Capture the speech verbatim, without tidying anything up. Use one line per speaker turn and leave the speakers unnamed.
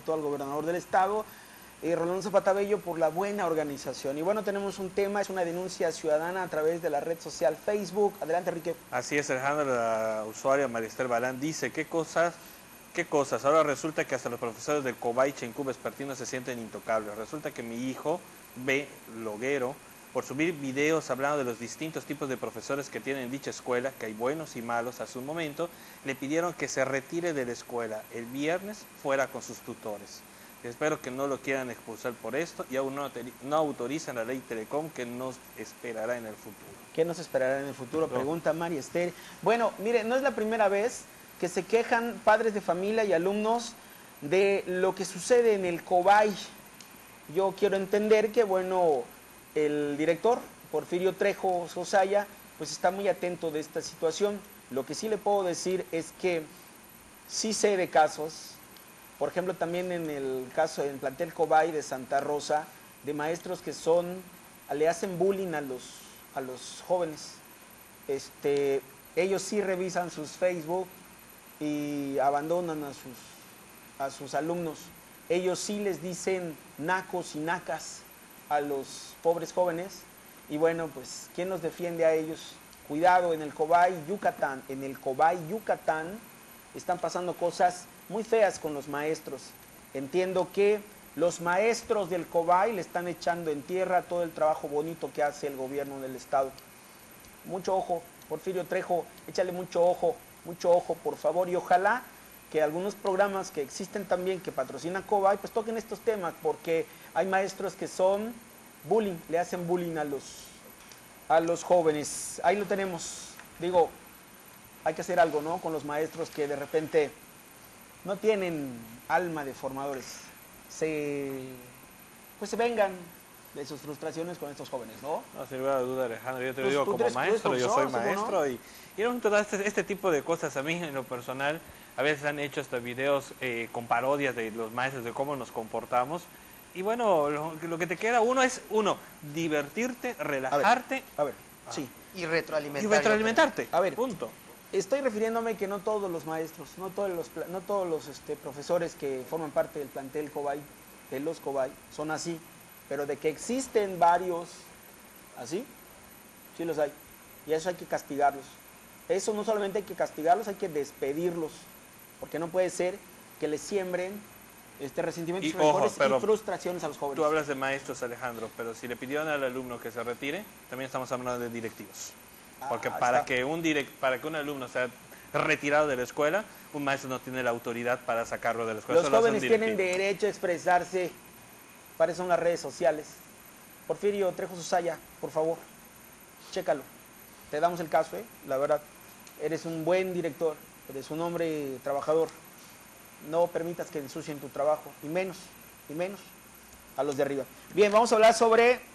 al gobernador del estado, eh, Rolando Zapata Bello, por la buena organización. Y bueno, tenemos un tema, es una denuncia ciudadana a través de la red social Facebook. Adelante, Enrique.
Así es, Alejandro, la usuaria Marister Balán dice, ¿qué cosas? ¿Qué cosas? Ahora resulta que hasta los profesores del Cobay, Chencú, Vespertino se sienten intocables. Resulta que mi hijo, B. Loguero, por subir videos hablando de los distintos tipos de profesores que tienen en dicha escuela, que hay buenos y malos a su momento, le pidieron que se retire de la escuela el viernes fuera con sus tutores. Espero que no lo quieran expulsar por esto y aún no, no autorizan la ley Telecom, que nos esperará en el futuro.
¿Qué nos esperará en el futuro? Pregunta María Esther. Bueno, mire, no es la primera vez que se quejan padres de familia y alumnos de lo que sucede en el Cobay. Yo quiero entender que, bueno, el director, Porfirio Trejo Sosaya, pues está muy atento de esta situación. Lo que sí le puedo decir es que sí sé de casos, por ejemplo, también en el caso del plantel Cobay de Santa Rosa, de maestros que son, le hacen bullying a los, a los jóvenes. Este, ellos sí revisan sus Facebook y abandonan a sus, a sus alumnos. Ellos sí les dicen nacos y nacas a los pobres jóvenes. Y bueno, pues, ¿quién los defiende a ellos? Cuidado, en el Cobay, Yucatán, en el Cobay, Yucatán, están pasando cosas muy feas con los maestros. Entiendo que los maestros del Cobay le están echando en tierra todo el trabajo bonito que hace el gobierno del estado. Mucho ojo, Porfirio Trejo, échale mucho ojo, mucho ojo, por favor, y ojalá que algunos programas que existen también que patrocinan Cobay, pues toquen estos temas, porque hay maestros que son bullying, le hacen bullying a los, a los jóvenes. Ahí lo tenemos. Digo, hay que hacer algo, ¿no?, con los maestros que de repente no tienen alma de formadores. Se, pues se vengan de sus frustraciones con estos jóvenes, ¿no?
No, sin lugar a duda, Alejandro, yo te lo
Pues,
digo
tú
como
eres- tú eres
maestro, yo soy
profesor,
maestro,
¿no?
y, y no, todo este, este tipo de cosas a mí en lo personal, a veces han hecho hasta videos eh, con parodias de los maestros, de cómo nos comportamos, y bueno, lo, lo que te queda uno es, uno, divertirte, relajarte.
A ver,
Ah.
sí.
Y retroalimentar.
Y retroalimentarte.
A ver,
punto.
Estoy refiriéndome que no todos los maestros, no todos los, no todos los este, profesores que forman parte del plantel Cobay, de los Cobay, son así, pero de que existen varios así, sí los hay, y eso hay que castigarlos. Eso no solamente hay que castigarlos, hay que despedirlos, porque no puede ser que les siembren este resentimientos,
Y, ojo,
rencores
pero
y frustraciones a los jóvenes.
Tú hablas de maestros, Alejandro, pero si le pidieron al alumno que se retire, también estamos hablando de directivos. Porque
Ah,
para
está.
que, un direct, para que un alumno sea retirado de la escuela, un maestro no tiene la autoridad para sacarlo de la escuela.
Los
Solo hace un
jóvenes tienen
directivo.
derecho a expresarse. Para eso son las redes sociales. Porfirio Trejo Sosaya, por favor, chécalo. Te damos el caso, ¿eh? La verdad. Eres un buen director, eres un hombre trabajador. No permitas que ensucien tu trabajo, y menos, y menos a los de arriba. Bien, vamos a hablar sobre